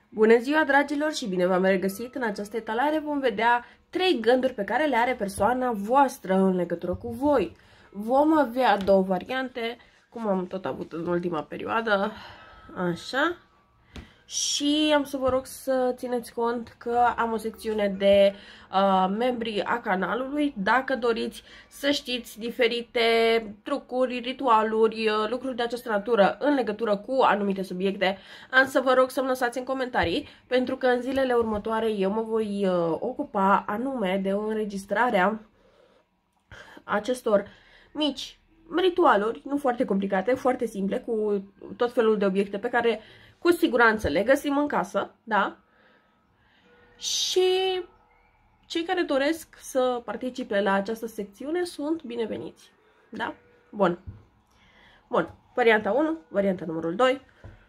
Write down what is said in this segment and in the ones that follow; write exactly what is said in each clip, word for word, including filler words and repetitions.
Bună ziua, dragilor, și bine v-am regăsit! În această etalare vom vedea trei gânduri pe care le are persoana voastră în legătură cu voi. Vom avea două variante, cum am tot avut în ultima perioadă, așa. Și am să vă rog să țineți cont că am o secțiune de uh, membri a canalului. Dacă doriți să știți diferite trucuri, ritualuri, uh, lucruri de această natură în legătură cu anumite subiecte, am să vă rog să-mi lăsați în comentarii, pentru că în zilele următoare eu mă voi uh, ocupa anume de înregistrarea acestor mici ritualuri, nu foarte complicate, foarte simple, cu tot felul de obiecte pe care cu siguranță le găsim în casă, da? Și cei care doresc să participe la această secțiune sunt bineveniți, da? Bun. Bun. Varianta unu, varianta numărul doi.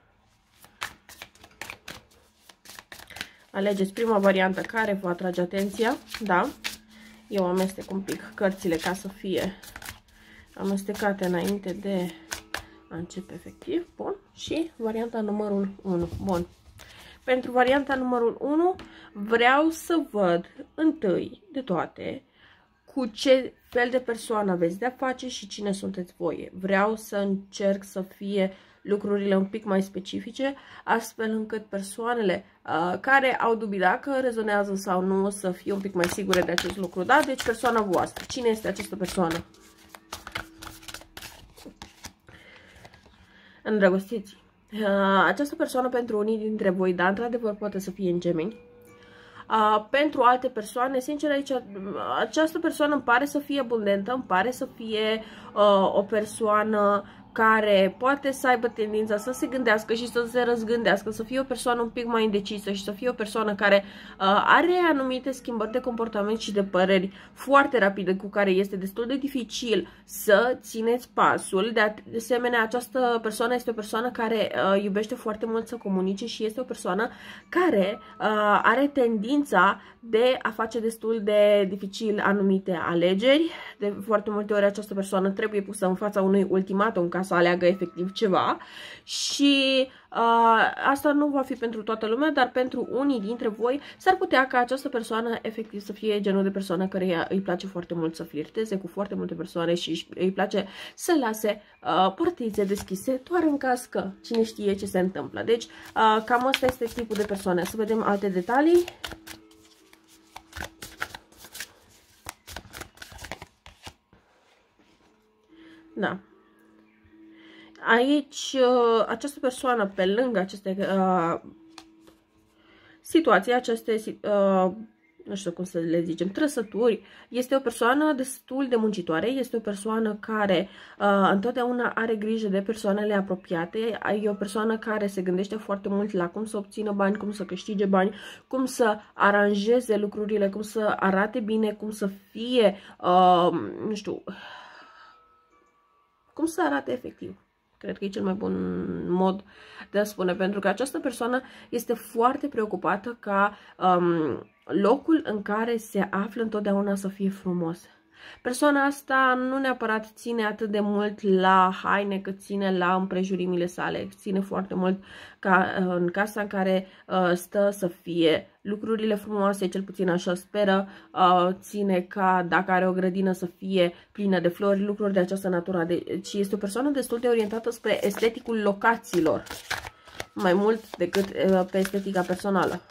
Alegeți prima variantă care vă atrage atenția, da? Eu amestec un pic cărțile ca să fie amestecate înainte de a începe efectiv. Bun. Și varianta numărul unu. Bun. Pentru varianta numărul unu vreau să văd întâi de toate cu ce fel de persoană aveți de-a face și cine sunteți voi. Vreau să încerc să fie lucrurile un pic mai specifice, astfel încât persoanele uh, care au dubii dacă rezonează sau nu să fie un pic mai sigure de acest lucru. Da? Deci persoana voastră. Cine este această persoană? Îndrăgostiți. Uh, această persoană pentru unii dintre voi, da, într-adevăr poate să fie în Gemeni. Uh, pentru alte persoane, sincer, aici, această persoană îmi pare să fie abundentă, îmi pare să fie uh, o persoană care poate să aibă tendința să se gândească și să se răzgândească, să fie o persoană un pic mai indecisă și să fie o persoană care uh, are anumite schimbări de comportament și de păreri foarte rapide, cu care este destul de dificil să țineți pasul. De asemenea, această persoană este o persoană care uh, iubește foarte mult să comunice și este o persoană care uh, are tendința de a face destul de dificil anumite alegeri. De foarte multe ori această persoană trebuie pusă în fața unui ultimatum ca să aleagă efectiv ceva și uh, asta nu va fi pentru toată lumea, dar pentru unii dintre voi s-ar putea ca această persoană efectiv să fie genul de persoană care îi place foarte mult să flirteze cu foarte multe persoane și îi place să lase uh, portițe deschise, doar în caz că cine știe ce se întâmplă. Deci uh, cam asta este tipul de persoane. Să vedem alte detalii. Da. Aici, această persoană, pe lângă aceste uh, situații, aceste, uh, nu știu cum să le zicem, trăsături, este o persoană destul de muncitoare, este o persoană care uh, întotdeauna are grijă de persoanele apropiate, e o persoană care se gândește foarte mult la cum să obțină bani, cum să câștige bani, cum să aranjeze lucrurile, cum să arate bine, cum să fie, uh, nu știu, cum să arate efectiv. Cred că e cel mai bun mod de a spune, pentru că această persoană este foarte preocupată ca um, locul în care se află întotdeauna să fie frumos. Persoana asta nu neapărat ține atât de mult la haine, cât ține la împrejurimile sale. Ține foarte mult ca în casa în care uh, stă să fie lucrurile frumoase, cel puțin așa speră. Uh, ține ca dacă are o grădină să fie plină de flori, lucruri de această natură. Deci este o persoană destul de orientată spre esteticul locațiilor, mai mult decât uh, pe estetica personală.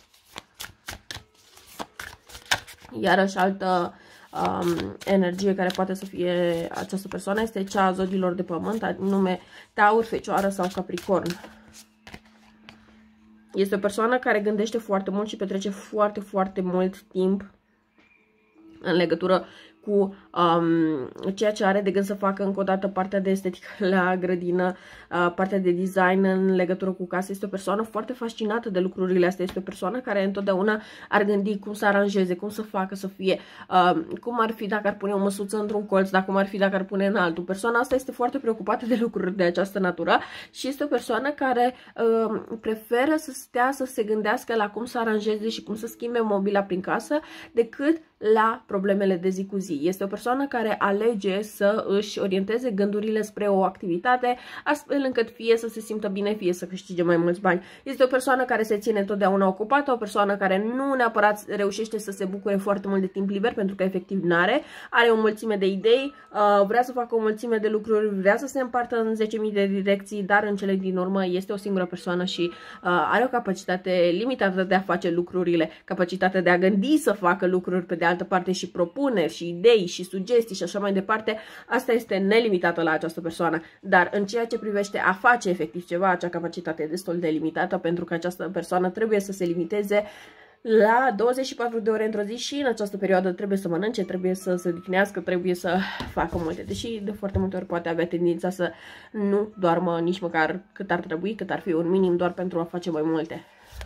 Iarăși altă Um, energie care poate să fie această persoană este cea a zodiilor de pământ, anume Taur, Fecioară sau Capricorn. Este o persoană care gândește foarte mult și petrece foarte, foarte mult timp în legătură cu um, ceea ce are de gând să facă. Încă o dată, partea de estetică la grădină, uh, partea de design în legătură cu casă. Este o persoană foarte fascinată de lucrurile astea. Este o persoană care întotdeauna ar gândi cum să aranjeze, cum să facă să fie, uh, cum ar fi dacă ar pune o măsuță într-un colț, dacă cum ar fi dacă ar pune în altul. Persoana asta este foarte preocupată de lucruri de această natură și este o persoană care uh, preferă să stea să se gândească la cum să aranjeze și cum să schimbe mobila prin casă, decât la problemele de zi cu zi. Este o persoană care alege să își orienteze gândurile spre o activitate, astfel încât fie să se simtă bine, fie să câștige mai mulți bani. Este o persoană care se ține întotdeauna ocupată, o persoană care nu neapărat reușește să se bucure foarte mult de timp liber, pentru că efectiv n-are, are o mulțime de idei, vrea să facă o mulțime de lucruri, vrea să se împartă în zece mii de direcții, dar în cele din urmă este o singură persoană și are o capacitate limitată de a face lucrurile, capacitatea de a gândi să facă lucruri pe de altă parte și propuneri și idei și sugestii și așa mai departe, asta este nelimitată la această persoană, dar în ceea ce privește a face efectiv ceva, acea capacitate e destul de limitată, pentru că această persoană trebuie să se limiteze la douăzeci și patru de ore într-o zi și în această perioadă trebuie să mănânce, trebuie să se odihnească, trebuie să facă multe, deși de foarte multe ori poate avea tendința să nu doarmă nici măcar cât ar trebui, cât ar fi un minim, doar pentru a face mai multe.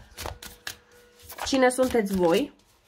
Cine sunteți voi?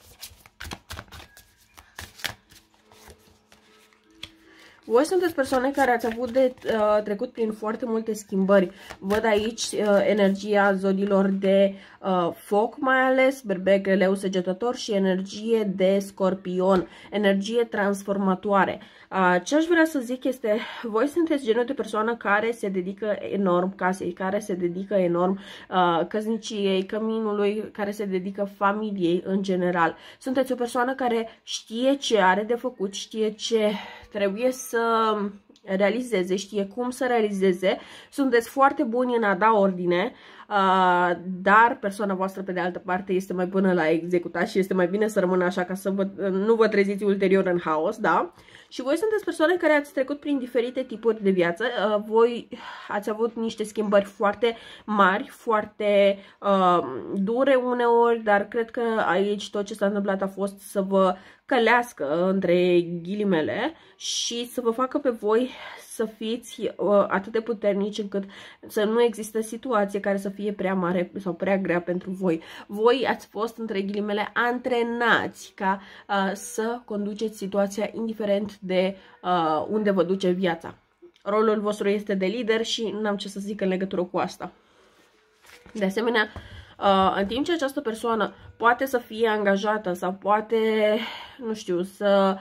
Voi sunteți persoane care ați avut de uh, trecut prin foarte multe schimbări. Văd aici uh, energia zodilor de uh, foc, mai ales berbec, leu, săgetător și energie de scorpion, energie transformatoare. Uh, ce aș vrea să zic este, voi sunteți genul de persoană care se dedică enorm casei, care se dedică enorm uh, căsniciei, căminului, care se dedică familiei în general. Sunteți o persoană care știe ce are de făcut, știe ce trebuie să realizeze, știe cum să realizeze, sunteți foarte buni în a da ordine, uh, dar persoana voastră pe de altă parte este mai bună la executat și este mai bine să rămână așa ca să vă, nu vă treziți ulterior în haos, da? Și voi sunteți persoane care ați trecut prin diferite tipuri de viață, uh, voi ați avut niște schimbări foarte mari, foarte uh, dure uneori, dar cred că aici tot ce s-a întâmplat a fost să vă călească între ghilimele și să vă facă pe voi să fiți uh, atât de puternici încât să nu există situație care să fie prea mare sau prea grea pentru voi. Voi ați fost între ghilimele antrenați ca uh, să conduceți situația indiferent de uh, unde vă duce viața. Rolul vostru este de lider și n-am ce să zic în legătură cu asta. De asemenea, Uh, în timp ce această persoană poate să fie angajată sau poate, nu știu, să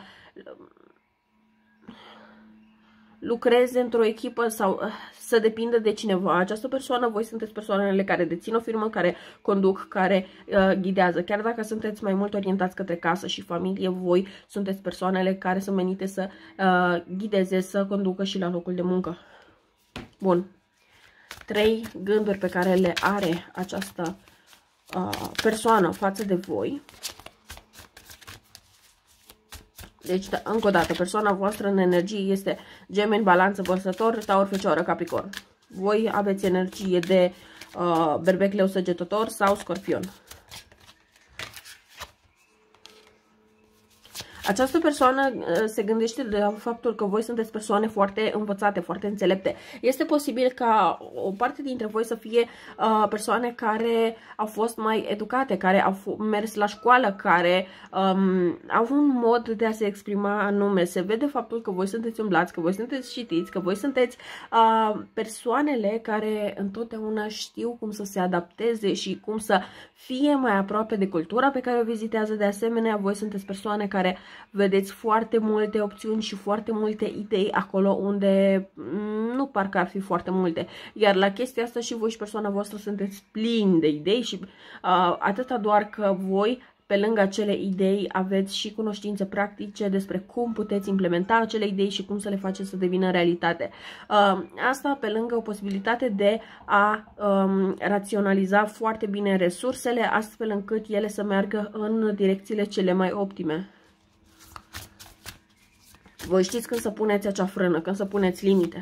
lucreze într-o echipă sau uh, să depindă de cineva, această persoană, voi sunteți persoanele care dețin o firmă, care conduc, care uh, ghidează. Chiar dacă sunteți mai mult orientați către casă și familie, voi sunteți persoanele care sunt menite să uh, ghideze, să conducă și la locul de muncă. Bun. Trei gânduri pe care le are această uh, persoană față de voi. Deci, da, încă o dată, persoana voastră în energie este Gemeni, Balanță, Vărsător, Taur, Fecioară, Capricorn. Voi aveți energie de uh, Berbec, Leu, Săgetător sau Scorpion. Această persoană se gândește de faptul că voi sunteți persoane foarte învățate, foarte înțelepte. Este posibil ca o parte dintre voi să fie uh, persoane care au fost mai educate, care au mers la școală, care um, au un mod de a se exprima anume. Se vede faptul că voi sunteți umblați, că voi sunteți citiți, că voi sunteți uh, persoanele care întotdeauna știu cum să se adapteze și cum să fie mai aproape de cultura pe care o vizitează. De asemenea, voi sunteți persoane care vedeți foarte multe opțiuni și foarte multe idei acolo unde nu parcă ar fi foarte multe. Iar la chestia asta și voi și persoana voastră sunteți plini de idei și uh, atâta doar că voi, pe lângă acele idei, aveți și cunoștințe practice despre cum puteți implementa acele idei și cum să le faceți să devină realitate. Uh, asta pe lângă o posibilitate de a um, raționaliza foarte bine resursele, astfel încât ele să meargă în direcțiile cele mai optime. Voi știți când să puneți acea frână, când să puneți limite.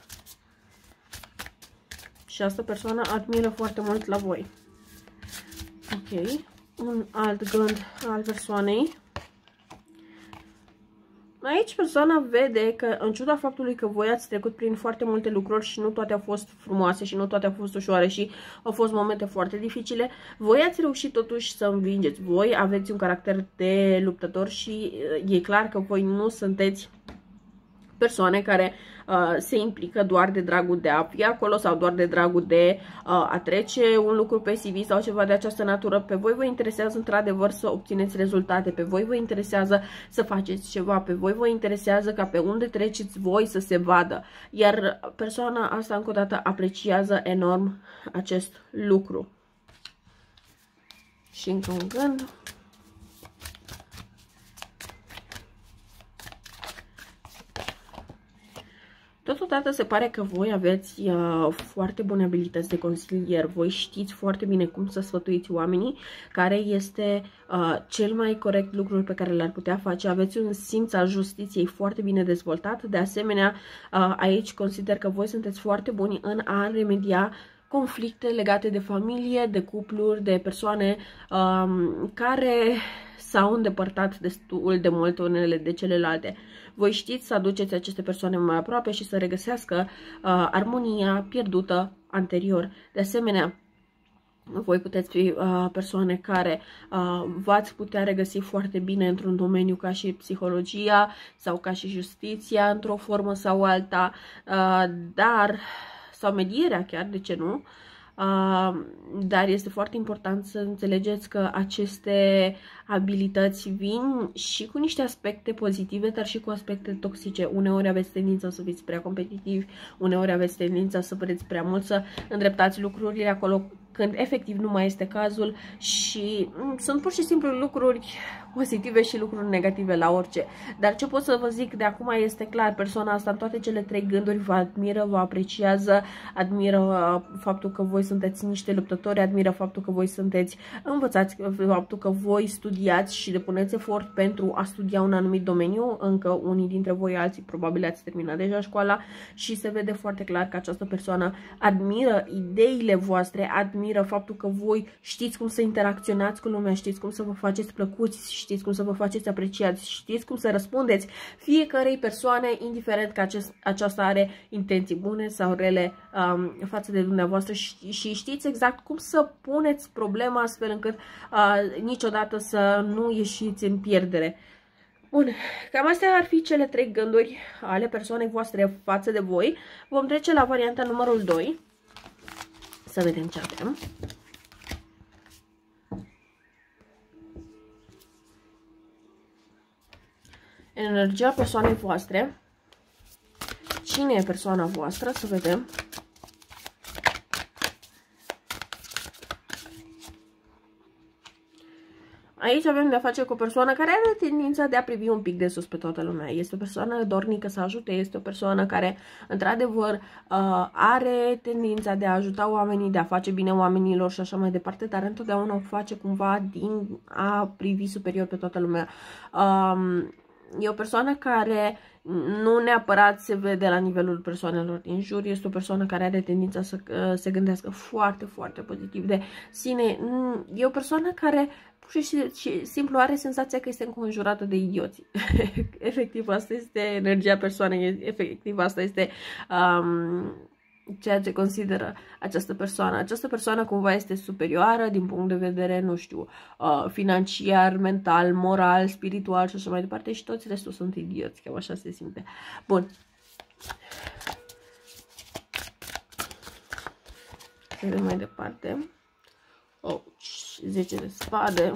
Și asta persoana admiră foarte mult la voi. Ok. Un alt gând al persoanei. Aici persoana vede că, în ciuda faptului că voi ați trecut prin foarte multe lucruri și nu toate au fost frumoase și nu toate au fost ușoare și au fost momente foarte dificile, voi ați reușit totuși să învingeți. Voi aveți un caracter de luptător și e clar că voi nu sunteți persoane care uh, se implică doar de dragul de a fi acolo sau doar de dragul de uh, a trece un lucru pe C V sau ceva de această natură. Pe voi vă interesează într-adevăr să obțineți rezultate, pe voi vă interesează să faceți ceva, pe voi vă interesează ca pe unde treceți voi să se vadă. Iar persoana asta încă o dată apreciază enorm acest lucru. Și încă un gând. Totodată se pare că voi aveți uh, foarte bune abilități de consilier, voi știți foarte bine cum să sfătuiți oamenii, care este uh, cel mai corect lucru pe care l-ar putea face, aveți un simț al justiției foarte bine dezvoltat, de asemenea uh, aici consider că voi sunteți foarte buni în a remedia conflicte legate de familie, de cupluri, de persoane um, care s-au îndepărtat destul de mult unele de celelalte. Voi știți să aduceți aceste persoane mai aproape și să regăsească uh, armonia pierdută anterior. De asemenea, voi puteți fi uh, persoane care uh, v-ați putea regăsi foarte bine într-un domeniu ca și psihologia sau ca și justiția într-o formă sau alta, uh, dar sau medierea chiar, de ce nu? Uh, dar este foarte important să înțelegeți că aceste abilități vin și cu niște aspecte pozitive, dar și cu aspecte toxice. Uneori aveți tendința să fiți prea competitivi, uneori aveți tendința să vreți prea mult să îndreptați lucrurile acolo când efectiv nu mai este cazul și sunt pur și simplu lucruri pozitive și lucruri negative la orice. Dar ce pot să vă zic de acum este clar, persoana asta în toate cele trei gânduri vă admiră, vă apreciază, admiră faptul că voi sunteți niște luptători, admiră faptul că voi sunteți învățați, faptul că voi studiați și depuneți efort pentru a studia un anumit domeniu. Încă unii dintre voi, alții probabil ați terminat deja școala și se vede foarte clar că această persoană admiră ideile voastre, admiră faptul că voi știți cum să interacționați cu lumea, știți cum să vă faceți plăcuți, știți cum să vă faceți apreciați, știți cum să răspundeți fiecărei persoane, indiferent că acest, aceasta are intenții bune sau rele um, față de dumneavoastră și, și știți exact cum să puneți problema astfel încât uh, niciodată să nu ieșiți în pierdere. Bun, cam astea ar fi cele trei gânduri ale persoanei voastre față de voi. Vom trece la varianta numărul doi. Să vedem ce avem. Energia persoanei voastre. Cine e persoana voastră? Să vedem. Aici avem de-a face cu o persoană care are tendința de a privi un pic de sus pe toată lumea. Este o persoană dornică să ajute, este o persoană care, într-adevăr, are tendința de a ajuta oamenii, de a face bine oamenilor și așa mai departe, dar întotdeauna o face cumva din a privi superior pe toată lumea. E o persoană care nu neapărat se vede la nivelul persoanelor din jur, este o persoană care are tendința să se gândească foarte, foarte pozitiv de sine. E o persoană care pur și simplu are senzația că este înconjurată de idioți. Efectiv, asta este energia persoanei, efectiv, asta este um, ceea ce consideră această persoană. Această persoană cumva este superioară din punct de vedere, nu știu, uh, financiar, mental, moral, spiritual și așa mai departe și toți restul sunt idioți, cam așa se simte. Bun. Să vedem mai departe. Oh, zece de spade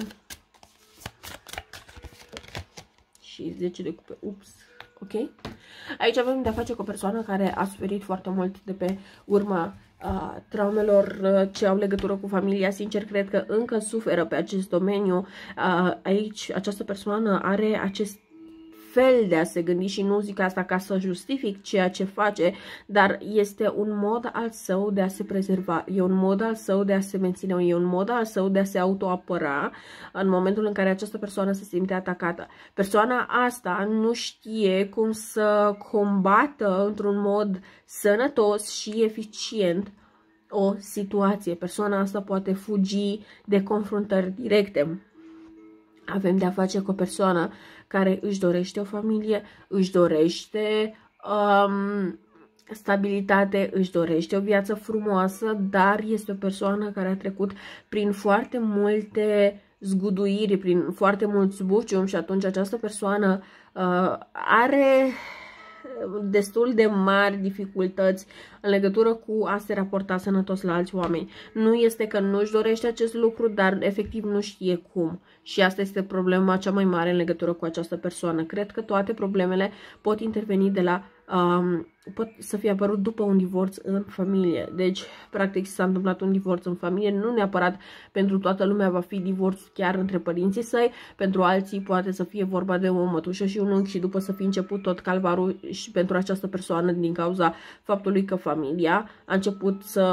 și zece de cupe. Ups. Ok? Aici avem de-a face cu o persoană care a suferit foarte mult de pe urma uh, traumelor uh, ce au legătură cu familia. Sincer, cred că încă suferă pe acest domeniu. Uh, aici, această persoană are acest fel de a se gândi și nu zic asta ca să justific ceea ce face, dar este un mod al său de a se prezerva, e un mod al său de a se menține, e un mod al său de a se autoapăra în momentul în care această persoană se simte atacată. Persoana asta nu știe cum să combată într-un mod sănătos și eficient o situație. Persoana asta poate fugi de confruntări directe. Avem de a face cu o persoană care își dorește o familie, își dorește um, stabilitate, își dorește o viață frumoasă, dar este o persoană care a trecut prin foarte multe zguduiri, prin foarte mult zbucium și atunci această persoană uh, are destul de mari dificultăți în legătură cu a se raporta sănătos la alți oameni. Nu este că nu își dorește acest lucru, dar efectiv nu știe cum. Și asta este problema cea mai mare în legătură cu această persoană. Cred că toate problemele pot interveni de la Um, pot să fie apărut după un divorț în familie. Deci, practic, s-a întâmplat un divorț în familie, nu neapărat pentru toată lumea va fi divorț chiar între părinții săi, pentru alții poate să fie vorba de o mătușă și un unchi și după să fi început tot calvarul și pentru această persoană din cauza faptului că familia a început să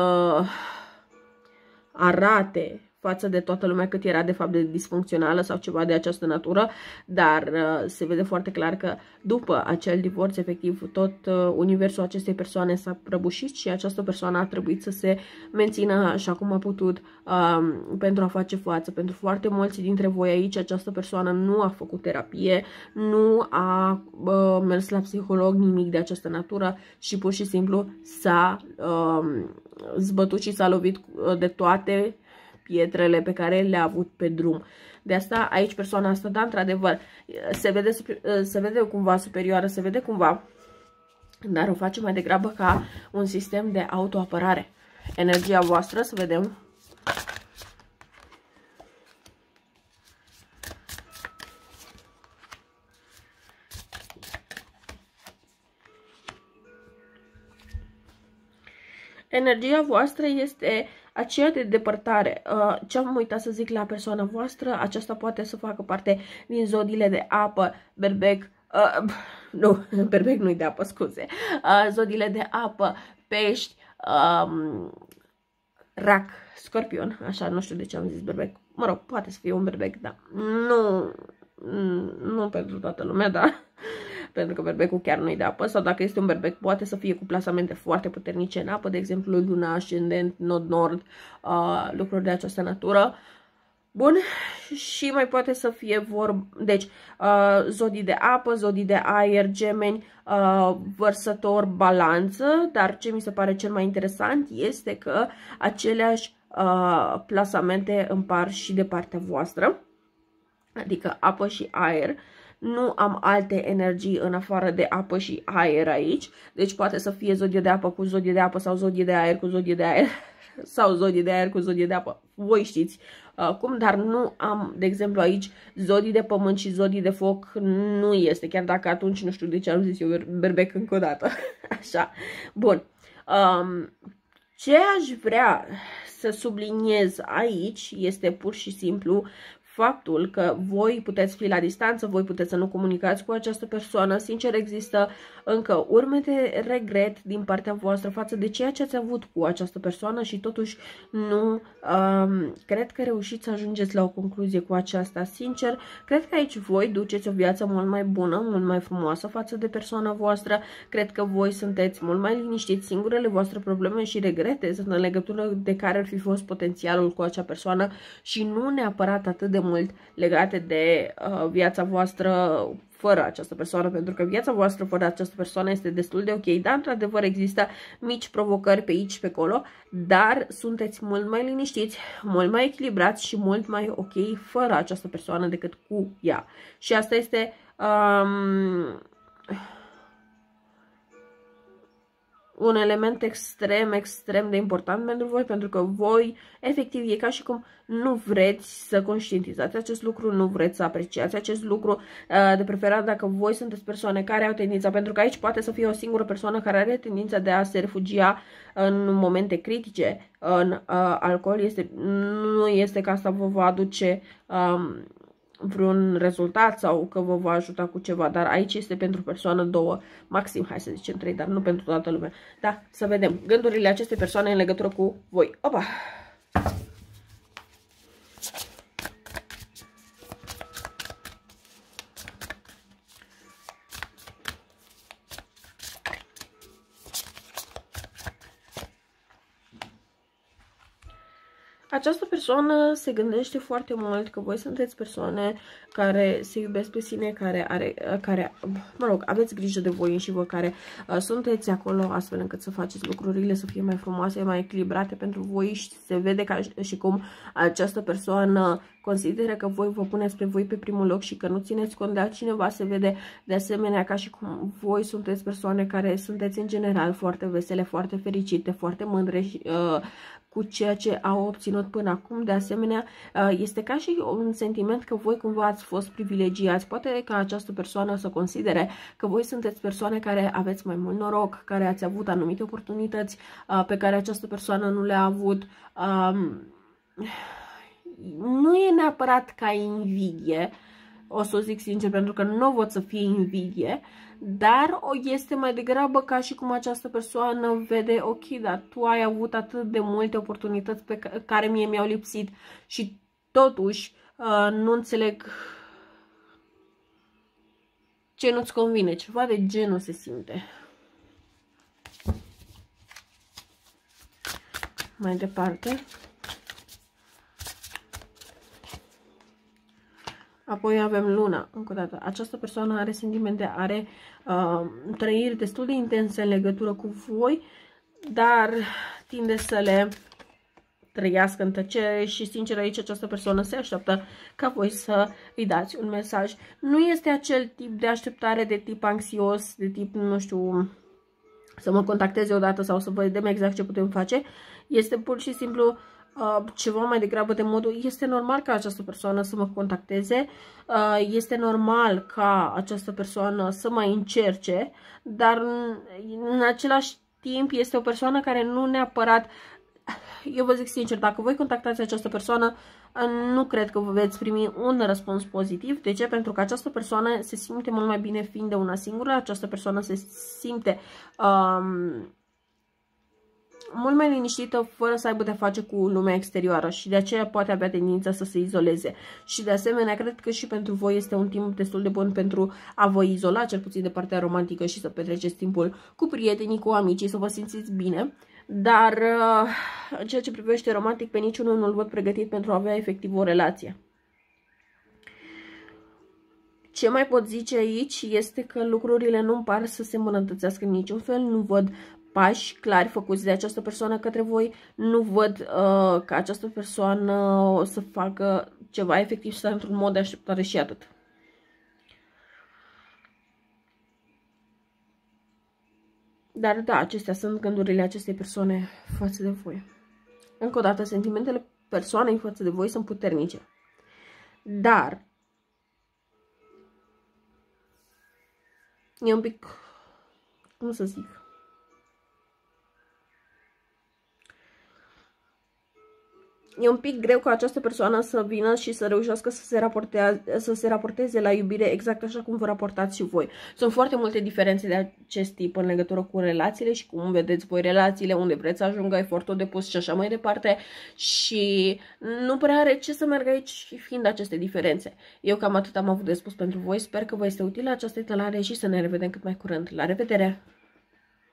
arate față de toată lumea cât era de fapt de disfuncțională sau ceva de această natură, dar uh, se vede foarte clar că după acel divorț, efectiv, tot uh, universul acestei persoane s-a prăbușit și această persoană a trebuit să se mențină așa cum a putut uh, pentru a face față. Pentru foarte mulți dintre voi aici, această persoană nu a făcut terapie, nu a uh, mers la psiholog, nimic de această natură și pur și simplu s-a uh, zbătut și s-a lovit de toate pietrele pe care le-a avut pe drum. De asta, aici persoana asta, da, într-adevăr, se vede, se vede cumva superioară, se vede cumva, dar o face mai degrabă ca un sistem de autoapărare. Energia voastră, să vedem. Energia voastră este aceea de depărtare. Ce am uitat să zic la persoana voastră, aceasta poate să facă parte din zodiile de apă, berbec, uh, nu, berbec nu-i de apă, scuze, uh, zodiile de apă, pești, um, rac, scorpion, așa, nu știu de ce am zis berbec, mă rog, poate să fie un berbec, da, nu, nu pentru toată lumea, da. Pentru că berbecul chiar nu-i de apă, sau dacă este un berbec, poate să fie cu plasamente foarte puternice în apă, de exemplu luna, ascendent, nod-nord, uh, lucruri de această natură. Bun, și mai poate să fie vorba, deci, uh, zodii de apă, zodii de aer, gemeni, uh, vărsător, balanță, dar ce mi se pare cel mai interesant este că aceleași uh, plasamente împar și de partea voastră, adică apă și aer. Nu am alte energii în afară de apă și aer aici. Deci poate să fie zodie de apă cu zodie de apă sau zodie de aer cu zodie de aer. Sau zodie de aer cu zodie de apă. Voi știți uh, cum, dar nu am, de exemplu aici, zodii de pământ și zodii de foc nu este. Chiar dacă atunci nu știu de ce am zis eu berbec încă o dată. Așa. Bun. Um, ce aș vrea să subliniez aici este pur și simplu faptul că voi puteți fi la distanță, voi puteți să nu comunicați cu această persoană. Sincer, există încă urme de regret din partea voastră față de ceea ce ați avut cu această persoană și totuși nu um, cred că reușiți să ajungeți la o concluzie cu aceasta. Sincer, cred că aici voi duceți o viață mult mai bună, mult mai frumoasă față de persoana voastră. Cred că voi sunteți mult mai liniștiți, singurele voastre probleme și regrete sunt în legătură de care ar fi fost potențialul cu acea persoană și nu neapărat atât de mult legate de uh, viața voastră fără această persoană, pentru că viața voastră fără această persoană este destul de ok, dar într-adevăr există mici provocări pe aici și pe acolo, dar sunteți mult mai liniștiți, mult mai echilibrați și mult mai ok fără această persoană decât cu ea. Și asta este um, un element extrem, extrem de important pentru voi, pentru că voi, efectiv, e ca și cum nu vreți să conștientizați acest lucru, nu vreți să apreciați acest lucru, de preferat dacă voi sunteți persoane care au tendința, pentru că aici poate să fie o singură persoană care are tendința de a se refugia în momente critice în uh, alcool, este, nu este că asta vă va aduce um, vreun rezultat sau că vă va ajuta cu ceva, dar aici este pentru persoană două, maxim, hai să zicem trei, dar nu pentru toată lumea. Da, să vedem gândurile acestei persoane în legătură cu voi. Opa! Această persoană se gândește foarte mult că voi sunteți persoane care se iubesc pe sine, care, are, care mă rog, aveți grijă de voi înși vă, care uh, sunteți acolo astfel încât să faceți lucrurile să fie mai frumoase, mai echilibrate pentru voi și se vede ca și cum această persoană consideră că voi vă puneți pe voi pe primul loc și că nu țineți cont de altcineva. Se vede de asemenea ca și cum voi sunteți persoane care sunteți în general foarte vesele, foarte fericite, foarte mândre și, uh, cu ceea ce au obținut până acum. De asemenea, este ca și un sentiment că voi cumva ați fost privilegiați. Poate ca această persoană să considere că voi sunteți persoane care aveți mai mult noroc, care ați avut anumite oportunități pe care această persoană nu le-a avut. Nu e neapărat ca invidie, o să o zic sincer, pentru că nu văd să fie invidie, dar este mai degrabă ca și cum această persoană vede, ok, dar tu ai avut atât de multe oportunități pe care mie mi-au lipsit și totuși uh, nu înțeleg ce nu-ți convine, ceva de genul se simte. Mai departe. Apoi avem luna, încă o dată. Această persoană are sentimente, are uh, trăiri destul de intense în legătură cu voi, dar tinde să le trăiască în tăcere și, sincer, aici această persoană se așteaptă ca voi să îi dați un mesaj. Nu este acel tip de așteptare de tip anxios, de tip, nu știu, să mă contacteze odată sau să vedem exact ce putem face. Este pur și simplu Uh, ceva mai degrabă de modul, este normal ca această persoană să mă contacteze, uh, este normal ca această persoană să mai încerce, dar în, în același timp este o persoană care nu neapărat, eu vă zic sincer, dacă voi contactați această persoană, uh, nu cred că vă veți primi un răspuns pozitiv. De ce? Pentru că această persoană se simte mult mai bine fiind de una singură, această persoană se simte Um, mult mai liniștită, fără să aibă de-a face cu lumea exterioară și de aceea poate avea tendința să se izoleze. Și de asemenea, cred că și pentru voi este un timp destul de bun pentru a vă izola, cel puțin de partea romantică, și să petreceți timpul cu prietenii, cu amicii, să vă simțiți bine. Dar în ceea ce privește romantic, pe niciunul nu-l văd pregătit pentru a avea efectiv o relație. Ce mai pot zice aici este că lucrurile nu-mi par să se îmbunătățească în niciun fel, nu văd pași clari făcuți de această persoană către voi, nu văd uh, că această persoană o să facă ceva efectiv sau într-un mod de așteptare și atât. Dar da, acestea sunt gândurile acestei persoane față de voi. Încă o dată, sentimentele persoanei față de voi sunt puternice. Dar e un pic, cum să zic, e un pic greu ca această persoană să vină și să reușească să se, raporteze, să se raporteze la iubire exact așa cum vă raportați și voi. Sunt foarte multe diferențe de acest tip în legătură cu relațiile și cum vedeți voi relațiile, unde vreți să ajungă, efortul depus și așa mai departe. Și nu prea are ce să meargă aici fiind aceste diferențe. Eu cam atât am avut de spus pentru voi. Sper că vă este utilă această etalare și să ne revedem cât mai curând. La revedere!